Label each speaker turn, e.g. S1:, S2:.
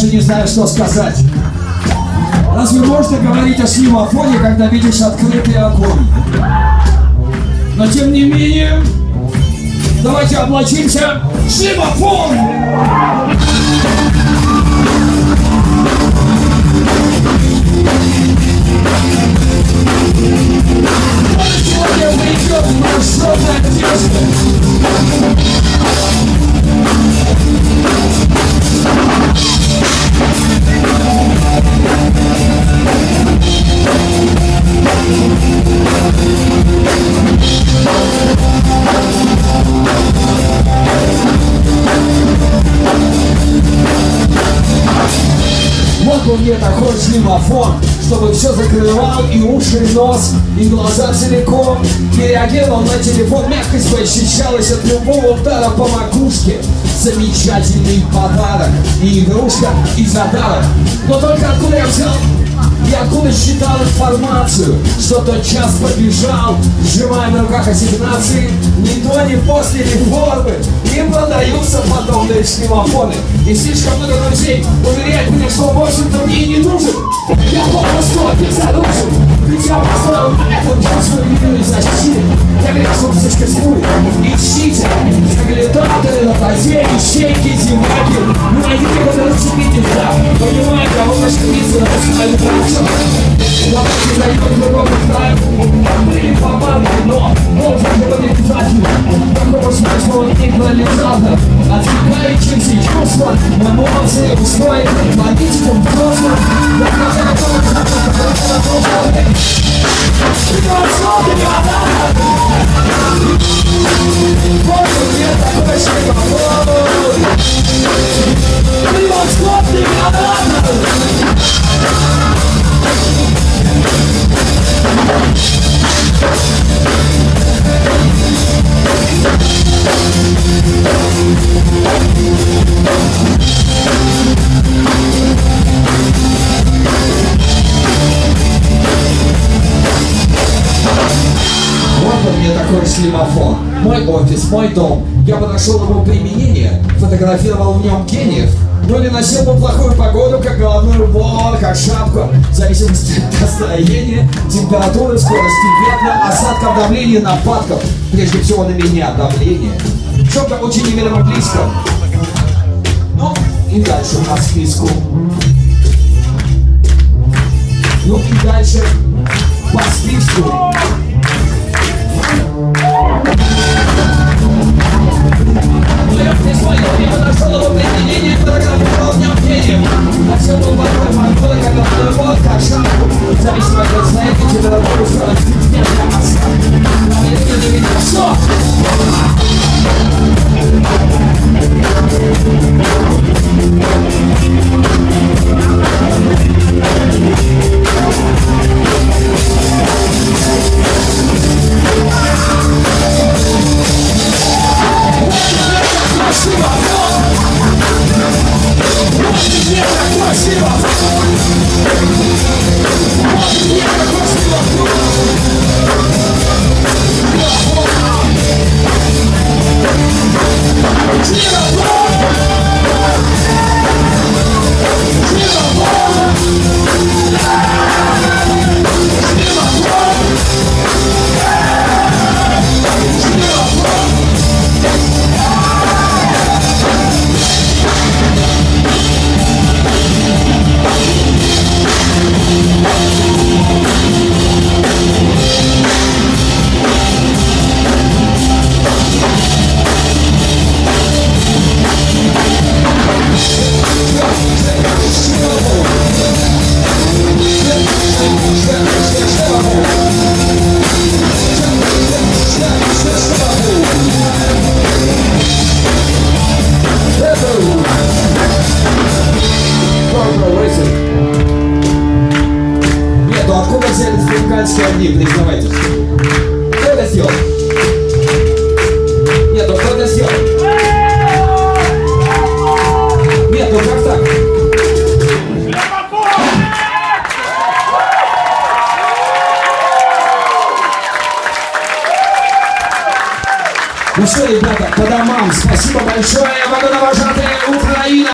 S1: даже не знаю, что сказать. Разве можно говорить о семафоне, когда видишь открытый огонь? Но тем не менее, давайте облачимся в семафон! Сегодня выйдет маршрутная одежда. Вот у меня такой семафон, чтобы все закрывал и уши, и нос, и глаза целиком. И реагировал на телефон, мягкость бы ощущалась от любого удара по макушке. Замечательный подарок и игрушка, и задаток. Но только откуда я взял? И откуда считал информацию, что тот час побежал, сжимая на руках ассигнации, ни до, ни после реформы не продаются подобные семафоны. И слишком много друзей уверяют мне, что в мне не нужен. Я попросту безоружен, ведь я построил на этом чувствую вину и защиту. Я верю, что существует. Ищите, заглядатели на позе, ищейки, зеваки. Ну, найдите кого-то расцепите, да. Понимаю, кого нашибиться на пускали прачу. Давайте зайдем в другому краю. Были помады, но должен был обязательно. Такого смешного нейтрализатора. Отвлекающихся чувства, эмоции, устрой, логичку, просто. Такой семафон. Мой офис, мой дом. Я подошел к его применению, фотографировал в нем гениев. Ну или носил бы плохую погоду, как головной убор, как шапку, в зависимости от настроения, температуры, скорости ветра, осадков, давления, нападков. Прежде всего на меня давление. Чем-то очень немерено близко. Ну и дальше по списку. Ну и дальше по списку. Я подошел его применение, фотографировал в нем гением. На все был большой погода, как головной убор, как шапку, в зависимости от настроения, температуры, скорости ветра, осадков. Давление для меня все. Огни, признавайтесь. Кто это сделал? Нет, ну кто это сделал? Нет, ну как так? Ну что, ребята, по домам, спасибо большое, вагоновожатые Украина!